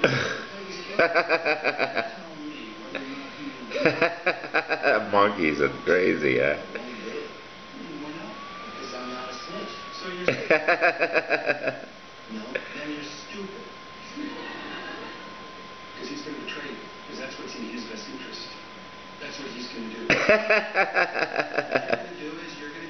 Monkeys are crazy, huh? Because I'm not a snitch. So you're no, then you're stupid. Because he's going to betray you. Because that's what's in his best interest. That's what he's going to do. What you're going to do is you're going to